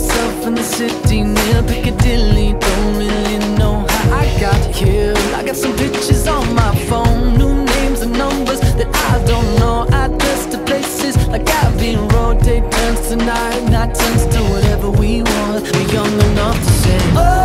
myself in the city near Piccadilly. Don't really know how I got here. I got some pictures on my phone, new names and numbers that I don't know. Address to places like Abbey Road. Day turns to night, night turns to whatever we want. We're young enough to say, oh,